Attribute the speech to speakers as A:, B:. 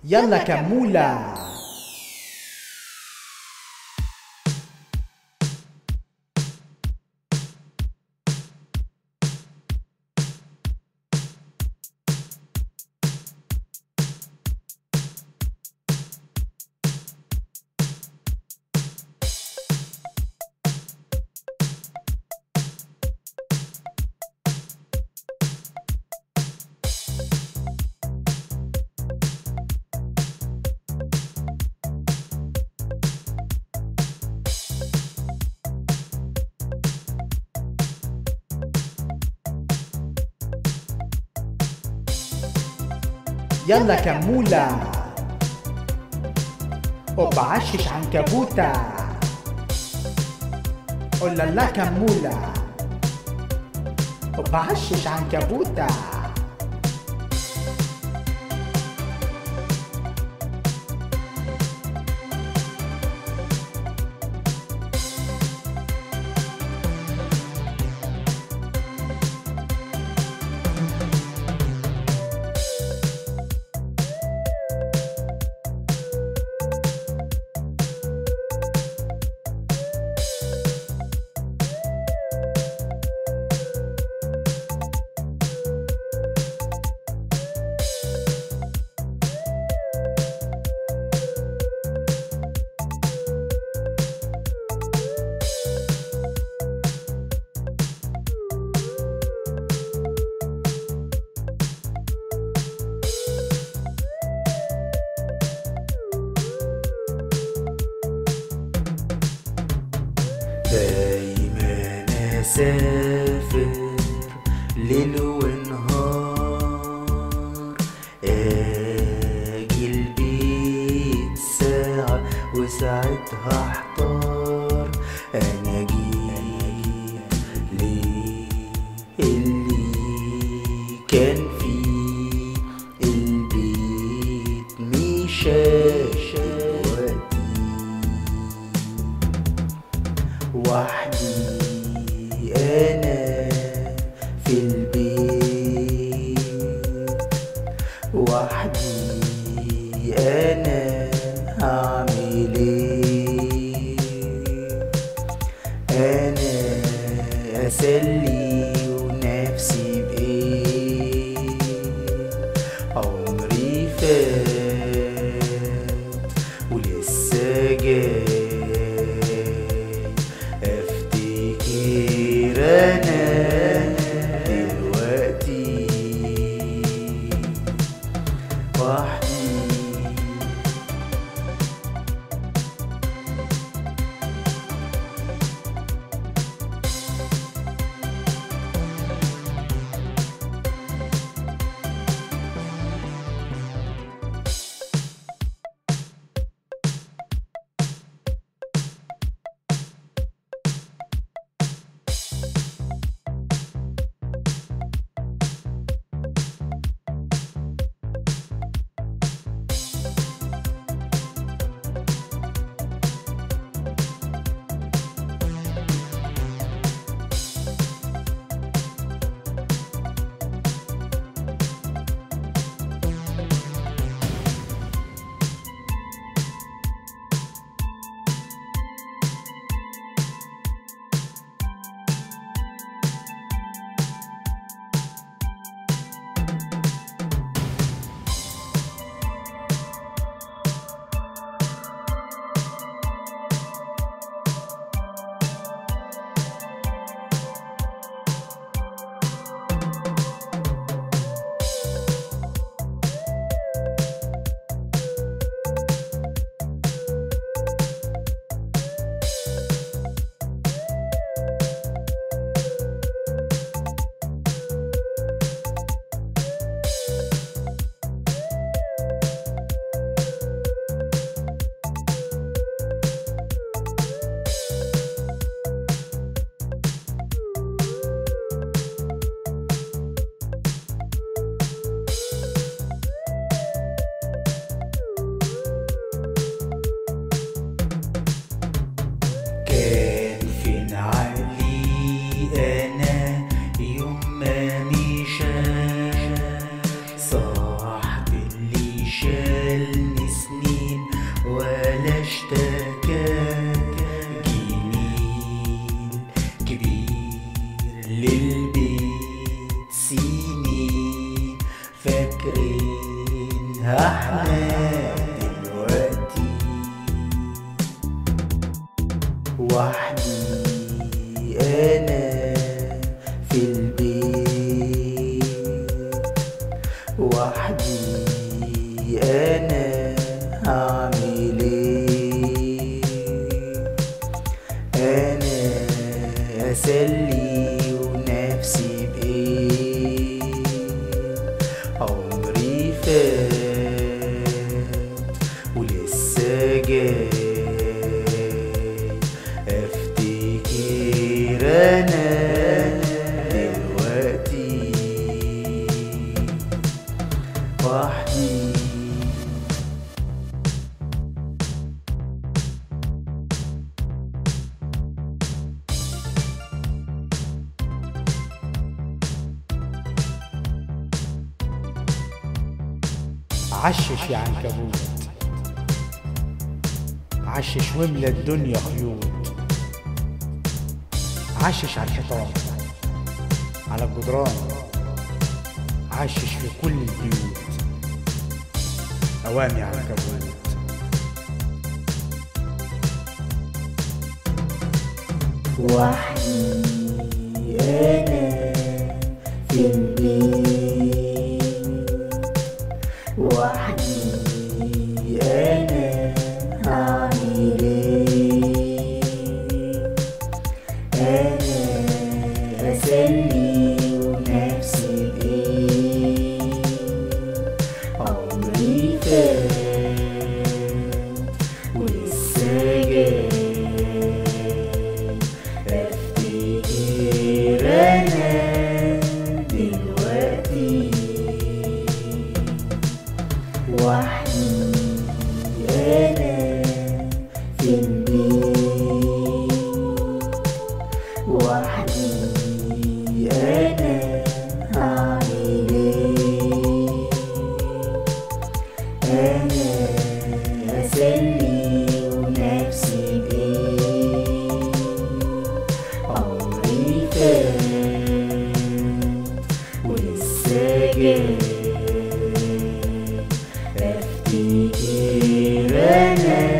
A: يلا كمولة. يلا كمولة. وبعشش عنكبوتة. قول لا كمولة. وبعشش عنكبوتة.
B: دايما اسافر ليل ونهار، اجي البيت ساعة وساعتها احتار. انا جيت ليه اللي كان فيه البيت مشاش دلوقتي وحدي أنا في البيت، وحدي أنا هعمل إيه؟ أنا أسلي ونفسي بإيه؟ عمري فات ولسه جاي، أنا دلوقتي وحدي احنا دلوقتي وحدي انا في البيت، وحدي انا هعمل ايه؟ انا اسلي ونفسي بايه؟ عمري فات ولسه جاي، افتكر انا دلوقتي وحدي.
A: عشش يا عنكبوت، عشش واملى الدنيا خيوط. عشش على الحيطان، على الجدران، عشش في كل البيوت. أوام يا عنكبوت.
B: وحدي أنا في البيت، وحدي أنا هعمل إيه؟ أنا أسلي ونفسي بإيه؟ عمري فات ولسه جاي، افتكر أنا دلوقتي وحدي أنا في البيت، وحدي أنا هعمل إيه؟ أنا أسلي ونفسي بإيه؟ عمري فات ولسه جاي، افتكر أنا